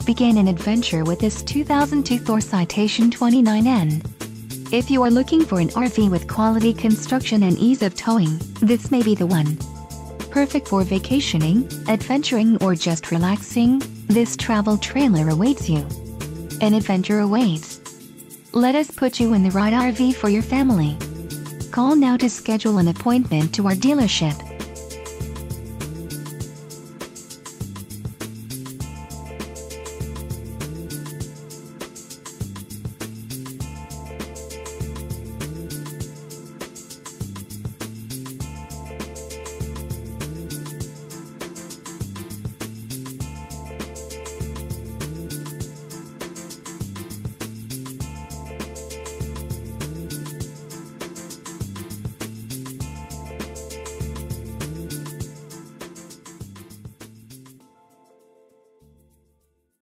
Begin an adventure with this 2002 Thor Citation 29N. If you are looking for an RV with quality construction and ease of towing, this may be the one. Perfect for vacationing, adventuring, or just relaxing, this travel trailer awaits you. An adventure awaits. Let us put you in the right RV for your family. Call now to schedule an appointment to our dealership.